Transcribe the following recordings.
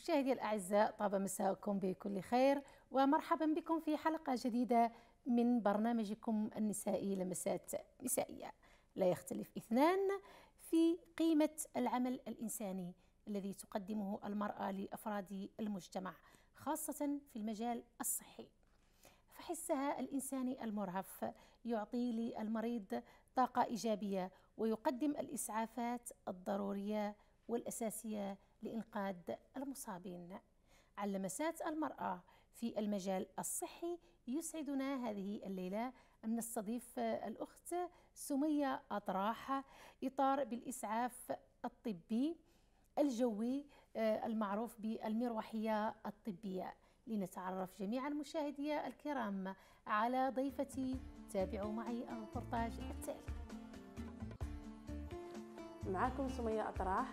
مشاهدي الأعزاء، طاب مساءكم بكل خير ومرحبا بكم في حلقة جديدة من برنامجكم النسائي لمسات نسائية. لا يختلف اثنان في قيمة العمل الإنساني الذي تقدمه المرأة لأفراد المجتمع، خاصة في المجال الصحي. فحسها الإنساني المرهف يعطي للمريض طاقة إيجابية ويقدم الإسعافات الضرورية والأساسية لإنقاذ المصابين. على لمسات المرأة في المجال الصحي يسعدنا هذه الليلة أن نستضيف الأخت سمية أطراح، إطار بالإسعاف الطبي الجوي المعروف بالمروحية الطبية، لنتعرف جميعا مشاهدي الكرام على ضيفتي. تابعوا معي الريبورتاج التالي. معكم سمية أطراح،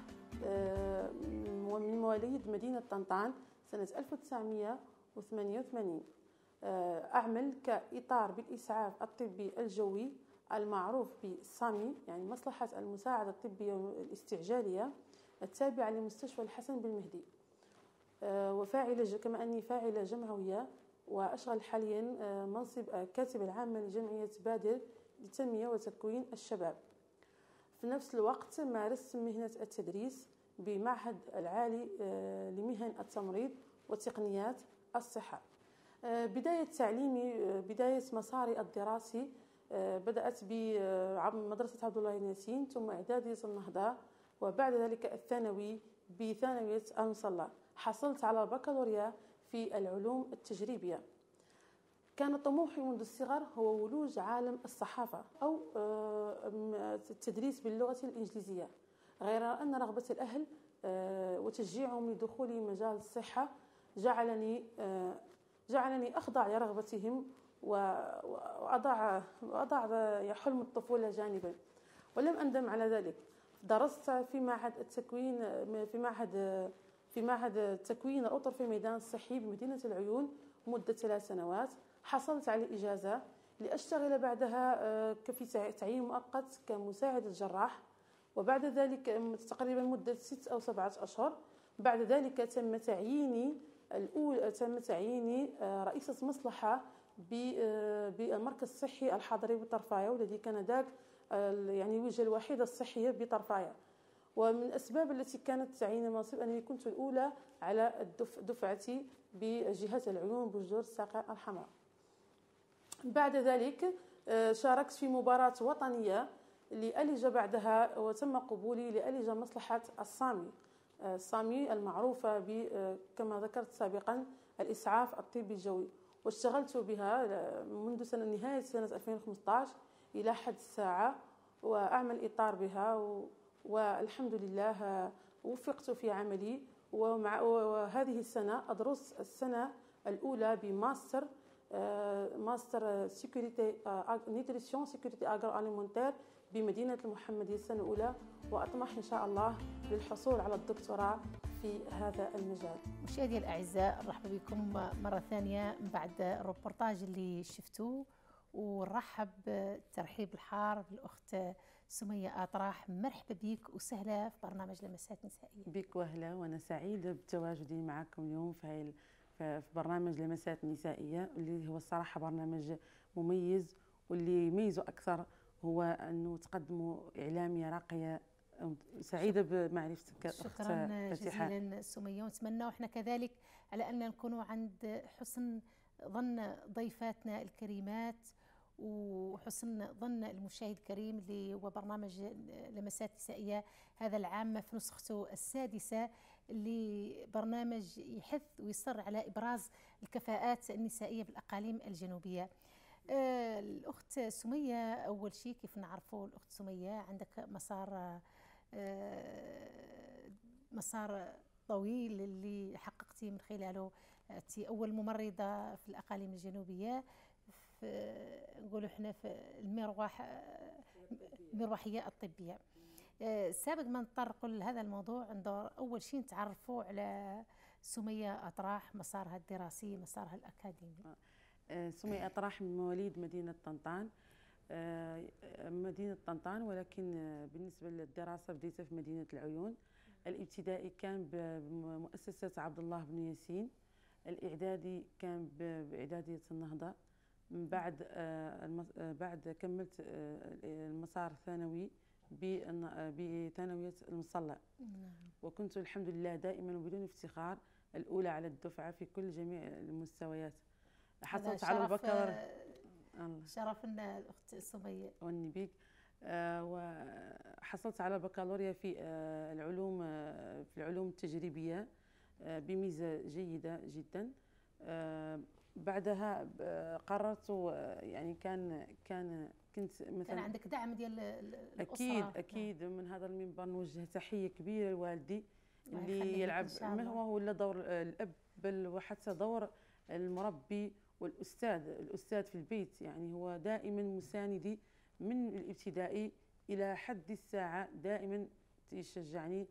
من مواليد مدينة طنطان سنة 1988. أعمل كإطار بالإسعاف الطبي الجوي المعروف بالسامي، يعني مصلحة المساعدة الطبية الاستعجالية التابعة لمستشفى الحسن بن مهدي، وفاعلة كما أني فاعلة جمعوية، وأشغل حاليا منصب كاتب العامة لجمعية بادر لتنمية وتكوين الشباب. في نفس الوقت مارست مهنة التدريس بمعهد العالي لمهن التمريض وتقنيات الصحة. بداية تعليمي، بداية مساري الدراسي بدأت بمدرسة عبد الله الياسين، ثم إعدادية النهضة، وبعد ذلك الثانوي بثانوية المصلى. حصلت على البكالوريا في العلوم التجريبية. كان طموحي منذ الصغر هو ولوج عالم الصحافة أو التدريس باللغة الإنجليزية، غير أن رغبة الأهل وتشجيعهم لدخول مجال الصحة جعلني أخضع لرغبتهم وأضع حلم الطفولة جانبا، ولم أندم على ذلك. درست في معهد التكوين في معهد التكوين الأطر في ميدان الصحي بمدينة العيون مدة 3 سنوات. حصلت على إجازة لأشتغل بعدها في تعيين مؤقت كمساعد الجراح، وبعد ذلك تقريبا مدة 6 أو 7 أشهر. بعد ذلك تم تعييني رئيسة مصلحة بالمركز الصحي الحضري بطرفاية، والذي كان ذاك يعني الوجهة الوحيدة الصحية بطرفاية. ومن الأسباب التي كانت تعيين المنصب أنني كنت الأولى على دفعتي بجهة العيون بجذور الساقع الحمراء. بعد ذلك شاركت في مباراة وطنية لألج بعدها، وتم قبولي لألج مصلحة السامي المعروفة كما ذكرت سابقا الإسعاف الطبي الجوي، واشتغلت بها منذ نهاية سنة 2015 إلى حد الساعة، وأعمل إطار بها، والحمد لله وفقت في عملي. وهذه السنة أدرس السنة الأولى بماستر نيوتريسيون سيكوريتي أغرو أليمونتير بمدينة المحمدية السنة الأولى، وأطمح إن شاء الله للحصول على الدكتوراه في هذا المجال. مشاهدي الأعزاء، مرحبا بكم مرة ثانية بعد الروبورتاج اللي شفتوه، ونرحب ترحيب الحار بالأخت سمية أطراح. مرحبا بك وسهلا في برنامج لمسات نسائية. بك وهلا، وأنا سعيدة بتواجدي معكم اليوم في برنامج لمسات نسائية، اللي هو الصراحة برنامج مميز، واللي يميزه أكثر هو أنه تقدموا إعلامية راقية. سعيدة بمعرفتك. شكرا جزيلا سمية، ونتمنى وإحنا كذلك على أن نكونوا عند حسن ظن ضيفاتنا الكريمات وحسن ظن المشاهد الكريم، اللي هو برنامج لمسات نسائية هذا العام في نسخته السادسة، اللي برنامج يحث ويصر على إبراز الكفاءات النسائية بالأقاليم الجنوبية. الأخت سمية، أول شيء كيف نعرفوا الأخت سمية عندك مسار طويل اللي حققتي من خلاله. أنت أول ممرضة في الأقاليم الجنوبية، نقولوا احنا في المروحية الطبية. سابق ما نطرقوا لهذا الموضوع، أول شيء نتعرفوا على سمية أطراح، مسارها الدراسي، مسارها الأكاديمي. سمية أطراح من مواليد مدينة طنطان، ولكن بالنسبة للدراسة بديتها في مدينة العيون. الابتدائي كان بمؤسسة عبد الله بن ياسين، الإعدادي كان بإعدادية النهضة. من بعد كملت المسار الثانوي بثانوية المصلى. وكنت الحمد لله دائما وبدون افتخار الأولى على الدفعة في كل جميع المستويات. حصلت على البكالوريا. شرف لنا الأخت سمية. والنبيك. وحصلت على البكالوريا في العلوم التجريبية بميزة جيدة جدا. بعدها قررت، يعني كنت مثلا كان عندك دعم ديال الأسرة. أكيد من هذا المنبر نوجه تحية كبيرة لوالدي اللي يلعب ما هو إلا دور الأب، بل وحتى دور المربي والأستاذ في البيت. يعني هو دائما مساندي من الابتدائي إلى حد الساعة، دائما يشجعني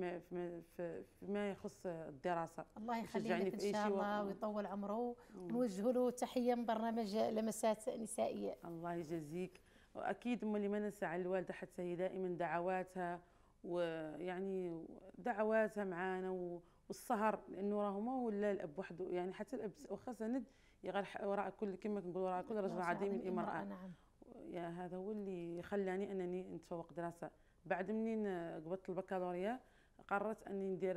فيما يخص الدراسة. الله يخليه لك إن شاء الله ويطول عمره، ونوجه له تحية من برنامج لمسات نسائية. الله يجزيك. وأكيد اللي ما ننسى على الوالدة، حتى هي دائما دعواتها، ويعني دعواتها معانا والسهر، لأنه راهو ما ولا الأب وحده، يعني حتى الأب واخا سند يغير وراء كل، كما كنقول، وراء كل رجل عظيم امرأة. نعم. يا هذا هو اللي خلاني أنني نتفوق دراسة. بعد منين قبضت البكالوريا قررت أني ندير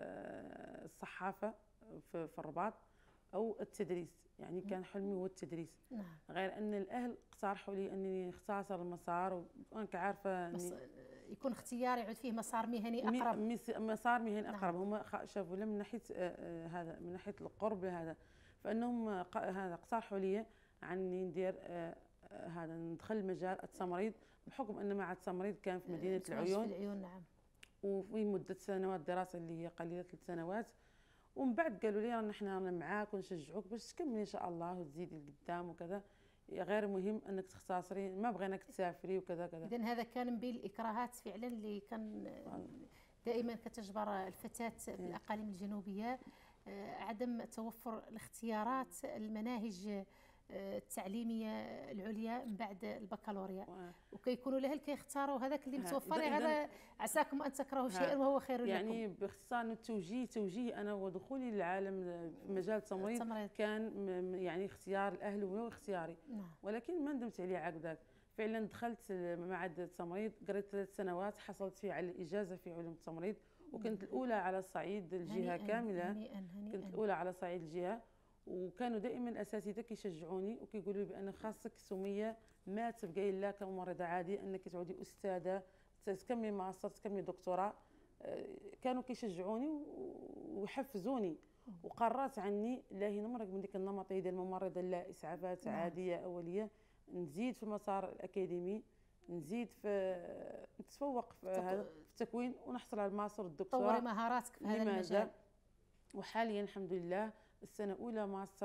الصحافة في الرباط أو التدريس. يعني كان حلمي هو التدريس. نعم. غير أن الأهل اقترحوا لي أنني نختصر المسار، وأنا كعارفة يكون اختيار يعود فيه مسار مهني أقرب. مسار مهني أقرب. نعم. هم شافوا له من ناحية هذا، من ناحية القرب لهذا، فأنهم هذا اقترحوا لي عني ندير هذا، ندخل مجال التمريض، بحكم أن معهد التمريض كان في مدينة العيون. في العيون. نعم. وفي مدة سنوات دراسة اللي هي قليلة 3 سنوات. ومن بعد قالوا لي رانا حنا معاك ونشجعوك باش تكملي ان شاء الله وتزيدي لقدام وكذا، غير مهم انك تختصري، ما بغيناك تسافري وكذا كذا. اذا هذا كان من بين الاكراهات فعلا اللي كان دائما كتجبر الفتاة في الاقاليم الجنوبيه، عدم توفر الاختيارات المناهج التعليميه العليا من بعد البكالوريا، وكيكونوا الاهل كيختاروا هذاك اللي متوفر. هذا عساكم ان تكرهوا شيئا وهو خير لكم. يعني باختصار توجيه انا ودخولي للعالم في مجال التمريض كان يعني اختيار الاهل واختياري. نعم. ولكن ما ندمت عليه عقداك. فعلا دخلت معهد التمريض، قريت 3 سنوات، حصلت فيه على الاجازه في علوم التمريض، وكنت الاولى على صعيد الجهه كامله. كنت الاولى على صعيد الجهه. وكانوا دائما الاساتذه كيشجعوني وكيقولوا لي بان خاصك سميه ما تبقاي الا كممرضه عاديه، انك تعودي استاذه، تكملي ماستر، تكملي دكتوراه. كانوا كيشجعوني ويحفزوني. وقررت عني لا هي نمرق من ديك النمطيه ديال الممرضه، لا اسعافات عاديه اوليه، نزيد في المسار الاكاديمي، نزيد في نتفوق في هذا في التكوين، ونحصل على الماستر والدكتوراه، طوري مهاراتك في هذا المجال. وحاليا الحمد لله السنه الاولى ماستر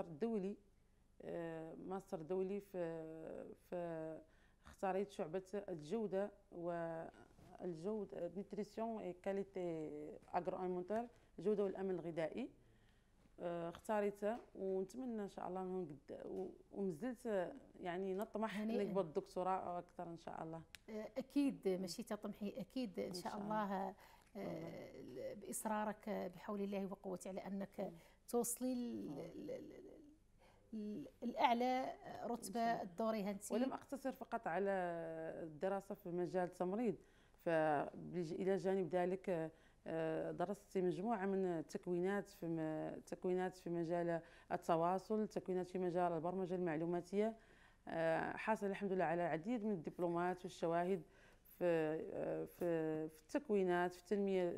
دولي في اختاريت شعبه الجوده نيتريسيون اي كاليتي اغرو المونتال، الجوده والامن الغذائي. اختاريتها ونتمنى ان شاء الله ومازلت يعني نطمح نقبض الدكتوراه اكثر ان شاء الله. اكيد ماشي تطمحي، اكيد ان شاء الله باصرارك بحول الله وقوته على انك توصلي الاعلى رتبه تدوريها انت. ولم اقتصر فقط على الدراسه في مجال التمريض، فالى جانب ذلك درست مجموعه من التكوينات في مجال التواصل، تكوينات في مجال البرمجه المعلوماتيه. حاصل الحمد لله على العديد من الدبلومات والشواهد في التكوينات، في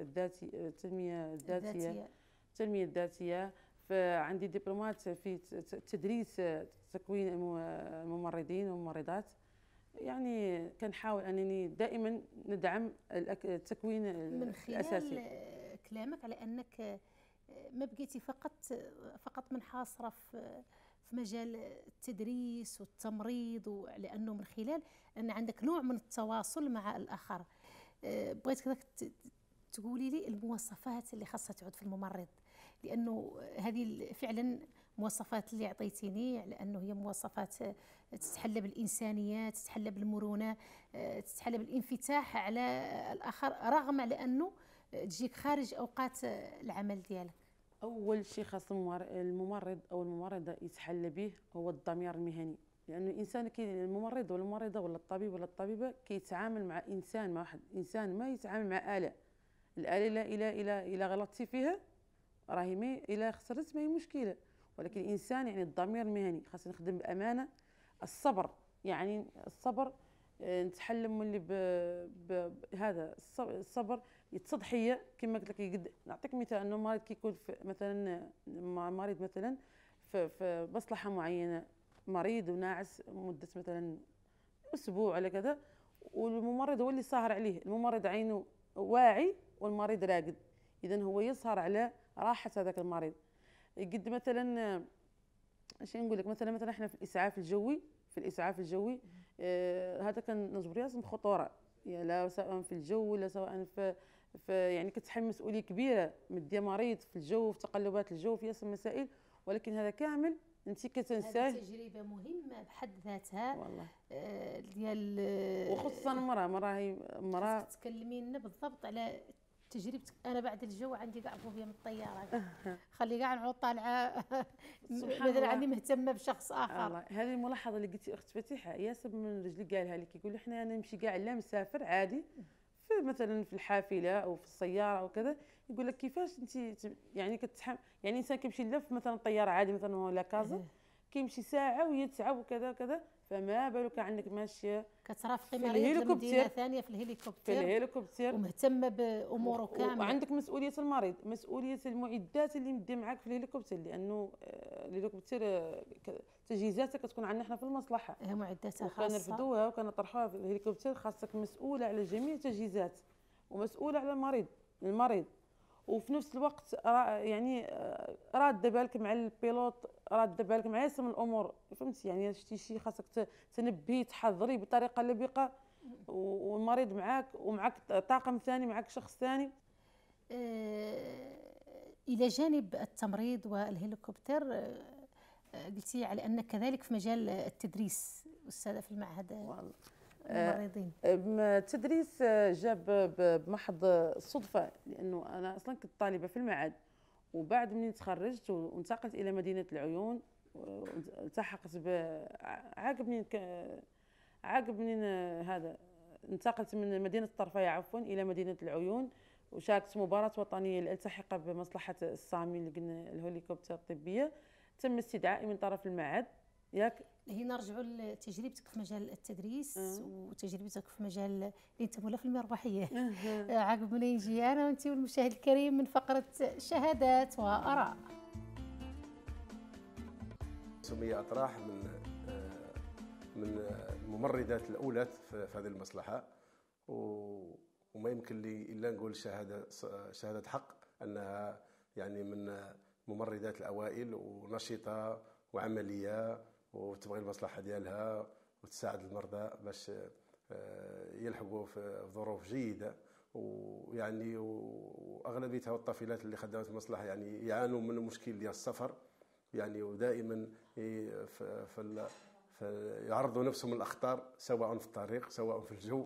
التنميه الذاتيه. فعندي دبلومات في تدريس تكوين الممرضين والممرضات. يعني كنحاول انني دائما ندعم التكوين الاساسي. من خلال كلامك على انك ما بقيتي فقط منحاصره في مجال التدريس والتمريض، لانه من خلال ان عندك نوع من التواصل مع الاخر. بغيت كذا تقولي لي المواصفات اللي خاصها تعود في الممرض، لانه هذه فعلا مواصفات اللي عطيتيني، لانه هي مواصفات تتحلى بالانسانيه، تتحلى بالمرونه، تتحلى بالانفتاح على الاخر، رغم على انه تجيك خارج اوقات العمل ديالك؟ اول شيء خاص الممرض او الممرضه يتحلى به هو الضمير المهني، لانه الانسان الممرض ولا الممرضه ولا الطبيب ولا الطبيبه كيتعامل مع انسان، مع واحد انسان ما يتعامل مع اله. الاله لا الى غلطتي فيها راهي ما الى خسرت ما هي مشكله، ولكن الانسان يعني الضمير المهني خاصني نخدم بامانه. الصبر، يعني الصبر، نتحلم ملي بهذا الصبر التضحيه كما قلت لك. نعطيك مثال انه مريض كيكون مثلا مريض مثلا في مصلحه معينه، مريض وناعس مده مثلا اسبوع على كذا، والممرض هو اللي ساهر عليه. الممرض عينه واعي والمريض راقد، اذا هو يسهر على راحه هذاك المريض. قد مثلا اش نقول لك، مثلا احنا في الاسعاف الجوي، هذا كان نجبر ياسم خطوره، يعني لا سواء في الجو ولا سواء في يعني كتحمل مسؤوليه كبيره، مديه مريض في الجو، في تقلبات الجو، في ياسر مسائل، ولكن هذا كامل انت كتنساه. هذه تجربه مهمه بحد ذاتها والله. ديال وخصوصا المراه هي مراه. تكلمي لنا بالضبط على تجربتك. انا بعد الجو عندي كاع فوبيا من الطياره، خلي كاع نعود طالعه مثلا عني مهتمه بشخص اخر. الله، هذه الملاحظه اللي قلتي اخت فتيحه ياسر من رجلي قالها لي، كيقول لي احنا نمشي كاع لا مسافر عادي في مثلا في الحافله او في السياره او كذا، يقول لك كيفاش انت يعني كتحمل، يعني الانسان كيمشي لف مثلا طياره عادي مثلا ولا كازا كيمشي ساعه ويتعب وكذا كذا، فما بالك عنك ماشيه كترافقي مريض لمدينه ثانيه في الهليكوبتر ومهتمه باموره كامله، وعندك مسؤوليه المريض، مسؤوليه المعدات اللي مدي معاك في الهليكوبتر، لانه الهليكوبتر تجهيزاتها كتكون عندنا احنا في المصلحه، معداتها خاصه، كنرفدوها وكنطرحوها في الهليكوبتر، خاصك مسؤوله على جميع التجهيزات ومسؤوله على المريض. وفي نفس الوقت يعني راده بالك مع البيلوت، راده بالك مع ياسر من الامور، فهمتي؟ يعني شتي شي خاصك تنبهي تحضري بطريقه لبقه، والمريض معاك ومعاك طاقم ثاني، معاك شخص ثاني. الى جانب التمريض والهليكوبتر قلتي على انك كذلك في مجال التدريس استاذه في المعهد الممرضين. التدريس جاب بمحض الصدفه، لانه انا اصلا كنت طالبه في المعهد، وبعد منين تخرجت وانتقلت الى مدينه العيون، والتحقت عقب منين هذا انتقلت من مدينه الطرفيه عفوا الى مدينه العيون، وشاركت مباراه وطنيه لالتحق بمصلحه السامي اللي قلنا الهليكوبتر الطبيه. تم استدعائي من طرف المعهد. ياك هنا نرجعوا لتجربتك في مجال التدريس وتجربتك في مجال اللي انت مولا في المربحيه. عقب ما يجي انا وانت والمشاهد الكريم من فقره شهادات واراء. سمية أطراح من الممرضات الأولى في هذه المصلحة، وما يمكن لي إلا نقول شهادة حق أنها يعني من الممرضات الأوائل، ونشيطة وعملية، وتبغي المصلحة ديالها وتساعد المرضى باش يلحقوا في ظروف جيدة. ويعني وأغلبيتها الطفيلات اللي خدمت في المصلحة يعني يعانوا من المشكل ديال السفر، يعني ودائما يعرضوا نفسهم للأخطار، سواء في الطريق سواء في الجو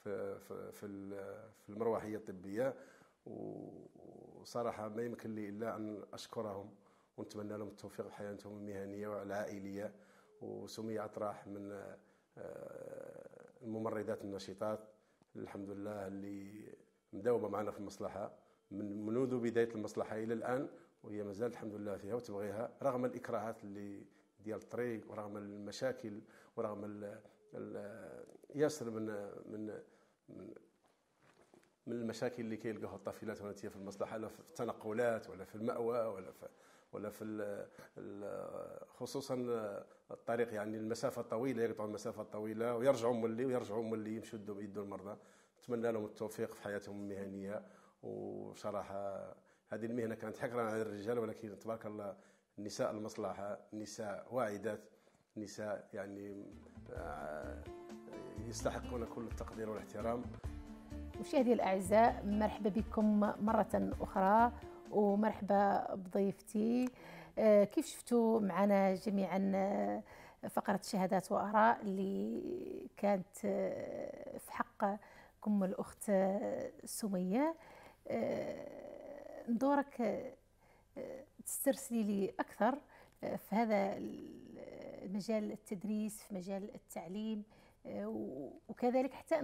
في المروحية الطبية. وصراحة ما يمكن لي إلا أن أشكرهم ونتمنى لهم التوفيق في حياتهم المهنية والعائلية. وسمية أطراح من الممرضات النشيطات الحمد لله اللي مداومة معنا في المصلحة منذ بداية المصلحة إلى الآن، وهي مازالت الحمد لله فيها وتبغيها رغم الإكراهات اللي ديال الطريق ورغم المشاكل ورغم ياسر من المشاكل اللي كيلقاوها الطافلات وانتيا في المصلحه، لا في التنقلات ولا في المأوى ولا في خصوصا الطريق، يعني المسافه طويله، يقطعوا المسافه طويله ويرجعوا مولي يمشوا يدوا المرضى. نتمنى لهم التوفيق في حياتهم المهنيه. وصراحه هذه المهنه كانت حكرا على الرجال، ولكن تبارك الله نساء المصلحه نساء واعدات، نساء يعني يستحقون كل التقدير والاحترام. مشاهدي الأعزاء، مرحبا بكم مرة أخرى ومرحبا بضيفتي. كيف شفتوا معنا جميعا فقرة شهادات وآراء اللي كانت في حقكم الأخت سمية. ندورك تسترسلي لي أكثر في هذا المجال التدريس، في مجال التعليم، وكذلك حتى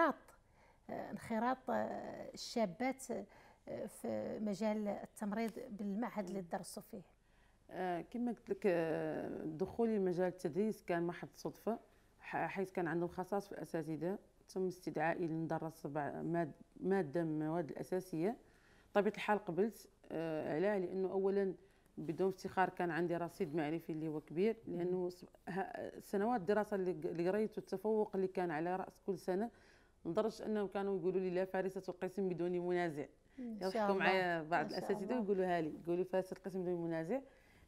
انخراط الشابات في مجال التمريض بالمعهد اللي درسوا فيه. كما قلت لك، دخولي لمجال التدريس كان محض صدفة، حيث كان عندهم خصائص في الأساتذة. تم استدعائي لندرس مادة من المواد الأساسية. طبيعة الحال قبلت، علاه لأنه أولا بدون افتخار كان عندي رصيد معرفي اللي هو كبير، لأنه سنوات الدراسة اللي قريت والتفوق اللي كان على رأس كل سنة، لدرجة أنهم كانوا يقولوا لي لا فارسة القسم بدون منازع. يضحكوا معايا بعض الأساتذة يقولوها لي، يقولوا فارسة القسم بدون منازع.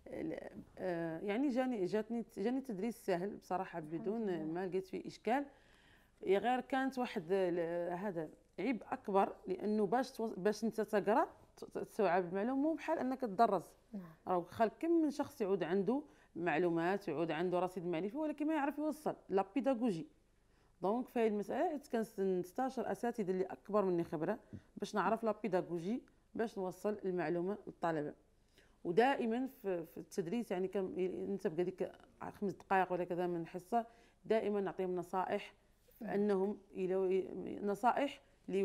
يعني جاني تدريس سهل بصراحة، بدون ما لقيت فيه إشكال. غير كانت واحد هذا عيب أكبر، لأنه باش أنت تقرأ تستوعب المعلومة مو بحال أنك تدرس. راهو خلق كم من شخص يعود عنده معلومات، يعود عنده رصيد معرفي، ولكن ما يعرف يوصل لا بيداغوجي. دونك في هذه المسألة كنستشير أساتذة اللي أكبر مني خبرة باش نعرف لا بيداغوجي، باش نوصل المعلومة للطلبة. ودائما في التدريس يعني انت بقى ديك 5 دقائق ولا كذا من الحصه، دائما نعطيهم نصائح، انهم نصائح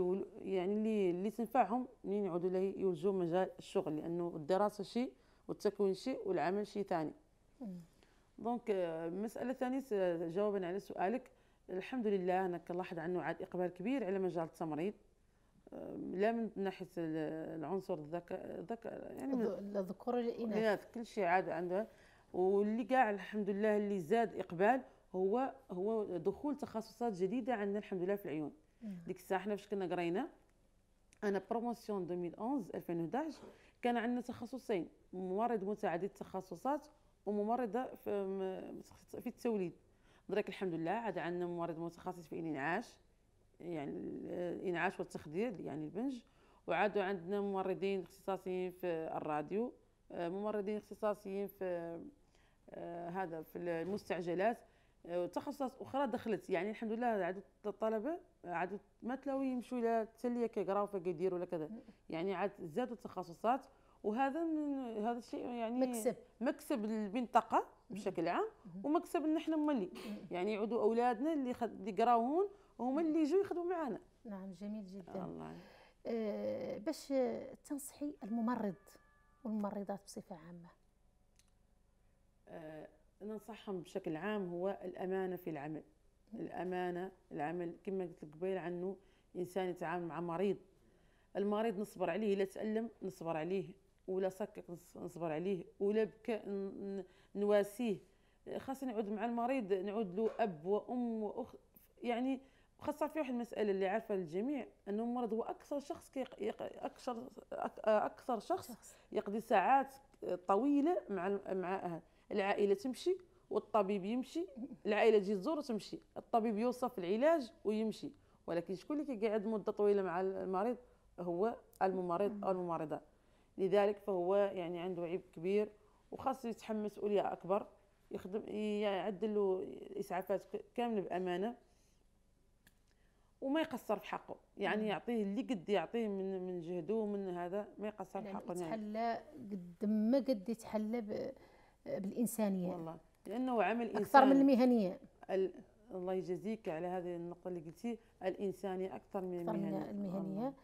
اللي تنفعهم منين يعودوا يوجهوا مجال الشغل، لانه الدراسه شيء والتكوين شيء والعمل شيء ثاني. دونك المساله الثانيه جوابا على سؤالك، الحمد لله انا كنلاحظ عنه عاد اقبال كبير على مجال التمريض، لا من ناحيه العنصر الذكاء يعني الذكور والاناث، كل شيء عاد عنده. واللي قاع الحمد لله اللي زاد اقبال هو دخول تخصصات جديده عندنا الحمد لله في العيون. ديك الساعه حنا فاش كنا قرينا، انا بروموسيون 2011 كان عندنا تخصصين، ممرض متعدد التخصصات وممرضه في التوليد. درك الحمد لله عاد عندنا ممرض متخصص في الانعاش، يعني الانعاش والتخدير يعني البنج، وعادوا عندنا ممرضين اختصاصيين في الراديو، ممرضين اختصاصيين في هذا في المستعجلات، تخصصات اخرى دخلت. يعني الحمد لله عادوا الطلبه عادوا ما تلاو يمشوا الى التليه كيقراو فكيديروا ولا كذا، يعني عاد زادوا التخصصات. وهذا هذا الشيء يعني مكسب للمنطقه بشكل عام، ومكسب لنا حنا مولي، يعني يعودوا اولادنا اللي يقراوون وهما اللي يجوا يخدموا معنا. نعم جميل جدا. الله. باش تنصحي الممرض والممرضات بصفه عامه؟ ننصحهم بشكل عام هو الامانه في العمل. الامانه العمل كما قلت لك قبيل عنه انسان يتعامل مع مريض، المريض نصبر عليه، لا تألم نصبر عليه، ولا سكك نصبر عليه، ولا بكى نواسيه. خاصة نعود مع المريض نعود له اب وام واخت، يعني خاصة في واحد المسألة اللي عارفة للجميع، أنه المرض هو أكثر شخص يقضي ساعات طويلة مع العائلة تمشي والطبيب يمشي، العائلة تجي تزور وتمشي، الطبيب يوصف العلاج ويمشي، ولكن شكون اللي كيقعد مدة طويلة مع المريض؟ هو الممرض أو الممرضة. لذلك فهو يعني عنده عيب كبير، وخاصة يتحمل مسؤولية أكبر، يعدل له إسعافات كاملة بأمانة، وما يقصر في حقه، يعني يعطيه اللي قد يعطيه من جهده ومن هذا، ما يقصر في حقه. يتحلى قد ما قد يتحلى بالإنسانية، والله لأنه عمل إنساني أكثر من المهنية. الله يجزيك على هذه النقطة اللي قلتي، الإنسانية أكثر من المهنية.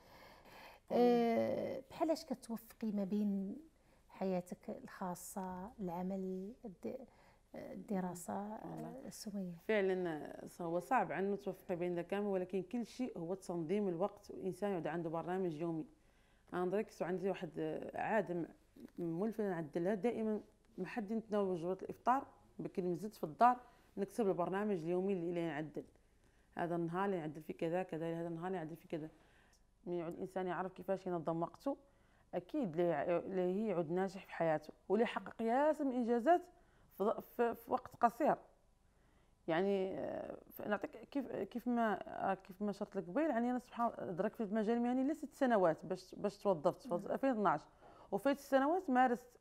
بحالاش كتوفقي ما بين حياتك الخاصة، العمل، الدراسة السمية؟ فعلا هو صعب عنه توفقي بين ذا كامل، ولكن كل شيء هو تنظيم الوقت، والإنسان يعود عنده برنامج يومي. أنا دركت عندي واحد عادة مولفة نعدلها دائما، ما حد نتناول وجبة الإفطار بكري نزلت في الدار نكتب البرنامج اليومي اللي نعدل، هذا النهار اللي نعدل فيه كذا كذا، هذا النهار اللي نعدل فيه كذا. من يعود الإنسان يعرف كيفاش ينظم وقته، أكيد لا يعود ناجح في حياته، ولا يحقق ياسر من الإنجازات في وقت قصير. يعني نعطيك كيف ما شرت لك قبيل، يعني انا سبحان الله درك في المجال المهني ل 6 سنوات باش توظفت في 2012، وفي 6 سنوات مارست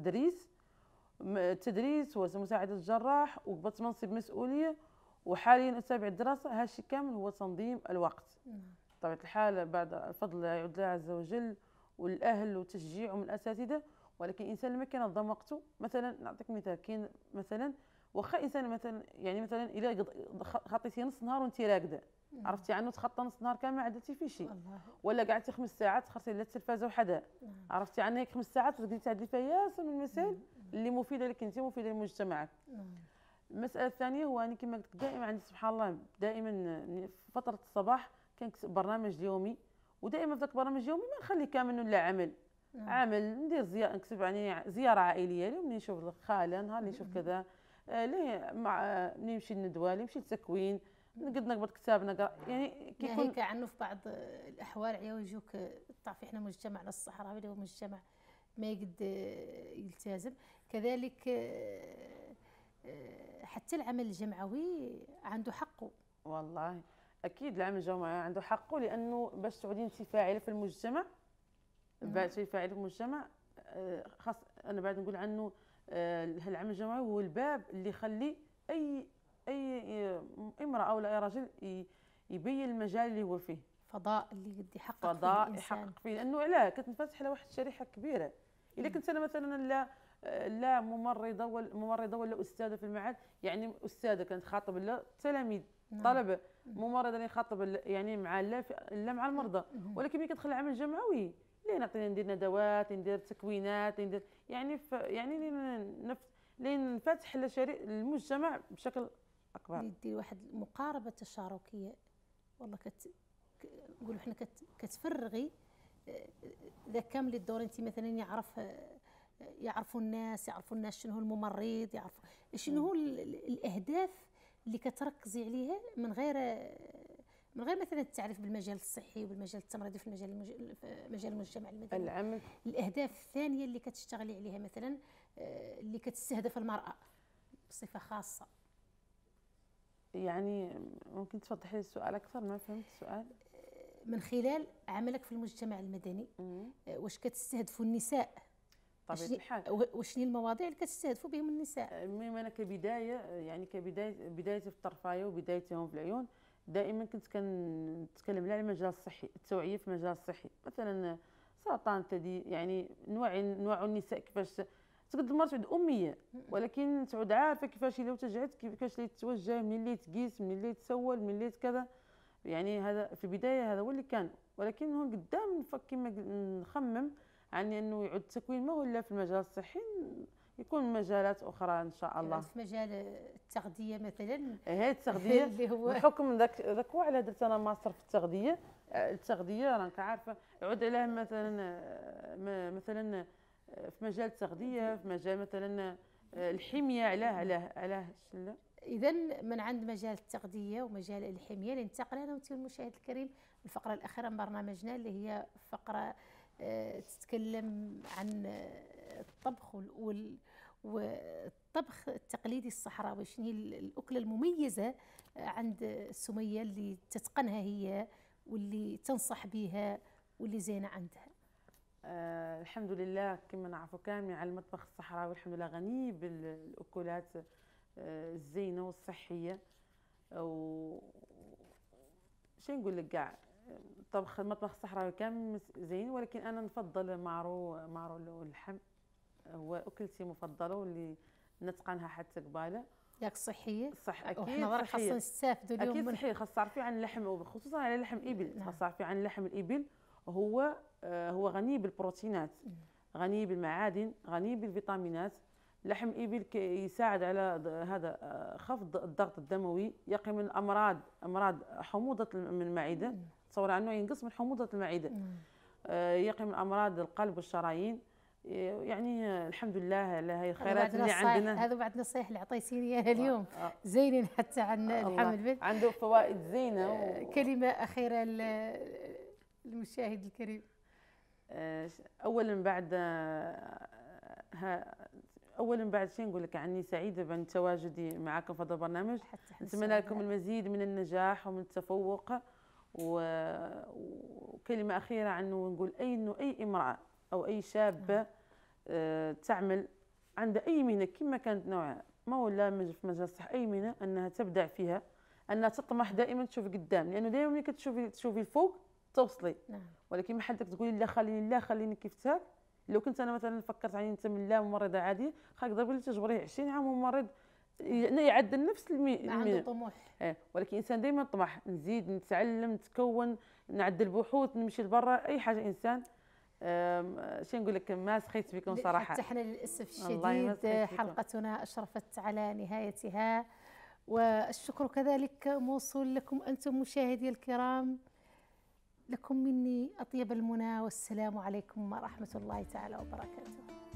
التدريس ومساعدة الجراح، وقبضت منصب مسؤولية، وحاليا اتابع الدراسة. هالشيء كامل هو تنظيم الوقت. بطبيعة الحال بعد الفضل يعود لله عز وجل والأهل وتشجيعهم من الأساتذة، ولكن الإنسان لما كينظم وقته. مثلا نعطيك مثال، كاين مثلا واخا إنسان مثلا يعني مثلا إلا خطيتي نص نهار وأنت راقدة، عرفتي عنه تخطى نص نهار كامل ما عدلتي فيه شيء، ولا قعدتي 5 ساعات تخرتي لا التلفازة وحدها، عرفتي عنها 5 ساعات وتقدري تعدلي فيها ياسر من المسائل اللي مفيدة لك أنت ومفيدة لمجتمعك. المسألة الثانية هو أنا كما قلت دائما عندي سبحان الله دائما في فترة الصباح كنكتب برنامج اليومي، ودائما في ذاك البرنامج اليومي ما نخلي كامل ولا عمل. عمل ندير نكتب يعني زيارة عائلية، اليوم نشوف الخالة، نهار نشوف كذا، ليه مع نمشي للندوة، نمشي للتكوين، نقعد نقبض كتاب نقرا، يعني كيكون هيك عنه في بعض الاحوال عياو يجوك. تعرفي احنا مجتمعنا الصحراوي اللي هو مجتمع ما يقد يلتزم. كذلك حتى العمل الجمعوي عنده حقه. والله اكيد العمل الجمعوي عنده حقه، لانه باش تعودي انت فاعله في المجتمع، بعد شيء فاعله في المجتمع خاص. انا بعد نقول عنه العمل الجمعوي هو الباب اللي يخلي اي امراه او اي رجل يبين المجال اللي هو فيه، فضاء اللي قد يحقق فيه لانه علاه كتنفتح على واحد الشريحه كبيره. الا كنت انا مثلا لا ممرضه ولا استاذه في المعهد، يعني استاذه كانت خاطب لا تلاميذ طلبه، ممرضه اللي خاطب يعني مع لا مع المرضى. ولكن ملي كتدخل العمل الجمعوي اللي نعطينا ندير ندوات، ندير تكوينات، ندير يعني ننفتح المجتمع بشكل اكبر، ندير واحد المقاربه تشاركيه. والله نقولوا احنا كتفرغي اذا كامل الدور. انت مثلا يعرفوا الناس شنو هو الممرض، يعرفوا شنو هو الاهداف اللي كتركزي عليها من غير مثلا التعريف بالمجال الصحي وبالمجال التمريضي في مجال المجتمع المدني. العمل الاهداف الثانيه اللي كتشتغلي عليها مثلا اللي كتستهدف المراه بصفه خاصه. يعني ممكن توضحي لي السؤال اكثر؟ ما فهمت السؤال. من خلال عملك في المجتمع المدني واش كتستهدفوا النساء؟ طبيعة الحال وشنو المواضيع اللي كتستهدفوا بهم النساء؟ المهم انا كبدايه يعني بدايتي في الطرفايه وبدايتهم في العيون، دائما كنت كنتكلم على المجال الصحي، التوعيه في المجال الصحي، مثلا سرطان الثدي، يعني نوعوا النساء كيفاش تقد المراه تعود اميه ولكن تعود عارفه كيفاش لو تجعت، كيفاش اللي تتوجه، منين اللي تقيس، منين اللي تسول، منين اللي كذا. يعني هذا في البدايه هذا هو اللي كان، ولكن هو قدام كما نخمم عن انه يعود التكوين ما هو الا في المجال الصحي، يكون مجالات اخرى ان شاء الله. في مجال التغذيه مثلا، هي التغذيه اللي هو بحكم ذاك وعلى درت انا ماستر في التغذيه راك عارفه يعود عليها مثلا في مجال التغذيه، في مجال مثلا الحميه، علاه شله. اذا من عند مجال التغذيه ومجال الحميه ننتقل انا وانت المشاهد الكريم الفقره الاخيره من برنامجنا، اللي هي فقره تتكلم عن الطبخ والطبخ التقليدي الصحراوي. شنو هي الاكله المميزه عند سميه اللي تتقنها هي واللي تنصح بها واللي زينه عندها؟ الحمد لله كما نعرفوا كاملين على المطبخ الصحراوي، الحمد لله غني بالاكلات الزينه والصحيه. شنو نقول لك كاع، المطبخ الصحراوي كامل زين، ولكن انا نفضل معرو اللحم، هو اكلتي المفضله واللي نتقنها حتى قباله. ياك صحيه؟ صح اكيد صحيه، خاصنا نستافدوا اليوم اكيد صحيه. خاص تعرفي عن اللحم وخصوصا على لحم الابل. خاص تعرفي عن لحم الابل، هو غني بالبروتينات، غني بالمعادن، غني بالفيتامينات. لحم الابل يساعد على هذا خفض الضغط الدموي، يقي من امراض حموضه المعده، تصور عنه ينقص من حموضه المعده، يقي من امراض القلب والشرايين. يعني الحمد لله على هاي الخيرات اللي عندنا. هذا بعد نصيحه اللي عطيتيني اياها اليوم زينين حتى عن لحم البيت، عنده فوائد زينه. كلمه اخيره للمشاهد الكريم. اولا بعد شيء نقول لك عني سعيده بتواجدي معكم في هذا البرنامج. نتمنى لكم المزيد من النجاح ومن التفوق. وكلمه اخيره عنه نقول انه اي امراه او اي شابه تعمل عند اي مهنه كما كانت نوعها، ما ولا في مجال الصحه، اي مهنه انها تبدع فيها، ان تطمح دائما تشوفي قدام، لانه دائما ملي تشوفي الفوق توصلي. نعم. ولكن ما حدك تقولي لا خليني، لا خليني كيف هاك. لو كنت انا مثلا فكرت عني انت من لا ممرضه عاديه، خاك ضربي تجبريه 20 عام ممرض يعدل نفس ما عنده طموح. ولكن الانسان دائما طمح، نزيد نتعلم نتكون، نعدل بحوث، نمشي لبرا، اي حاجه انسان. شنو نقول لك، ما سخيت بكم صراحه. حتى احنا للاسف الشديد حلقتنا اشرفت على نهايتها، والشكر كذلك موصول لكم انتم مشاهدي الكرام. لكم مني اطيب المنى، والسلام عليكم ورحمه الله تعالى وبركاته.